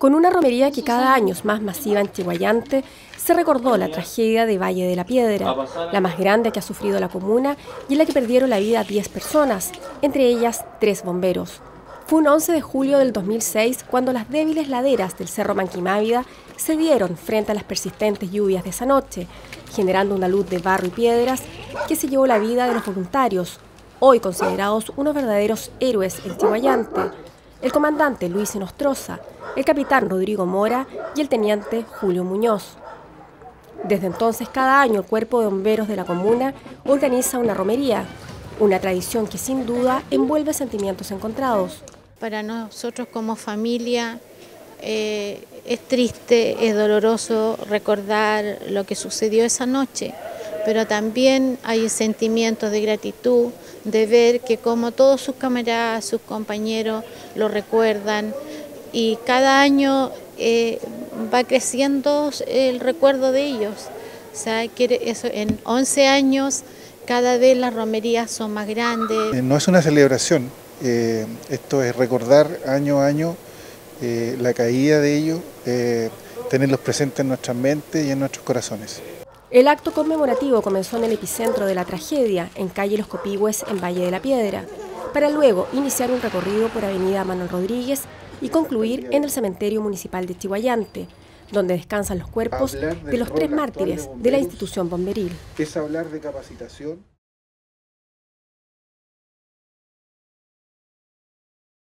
Con una romería que cada año es más masiva en Chiguayante, se recordó la tragedia de Valle de la Piedra, la más grande que ha sufrido la comuna y en la que perdieron la vida 10 personas, entre ellas 3 bomberos. Fue un 11 de julio del 2006 cuando las débiles laderas del Cerro Manquimávida cedieron frente a las persistentes lluvias de esa noche, generando una luz de barro y piedras que se llevó la vida de los voluntarios, hoy considerados unos verdaderos héroes en Chiguayante: el comandante Luis Nostroza, el capitán Rodrigo Mora y el teniente Julio Muñoz. Desde entonces, cada año el Cuerpo de Bomberos de la comuna organiza una romería, una tradición que sin duda envuelve sentimientos encontrados. Para nosotros como familia es triste, es doloroso recordar lo que sucedió esa noche, pero también hay sentimientos de gratitud, de ver que como todos sus camaradas, sus compañeros lo recuerdan, y cada año va creciendo el recuerdo de ellos. O sea, en 11 años cada vez las romerías son más grandes. No es una celebración, esto es recordar año a año la caída de ellos, tenerlos presentes en nuestras mentes y en nuestros corazones. El acto conmemorativo comenzó en el epicentro de la tragedia, en calle Los Copihue, en Valle de la Piedra, para luego iniciar un recorrido por avenida Manuel Rodríguez y concluir en el cementerio municipal de Chiguayante, donde descansan los cuerpos de los 3 mártires de la institución bomberil. Es hablar de capacitación.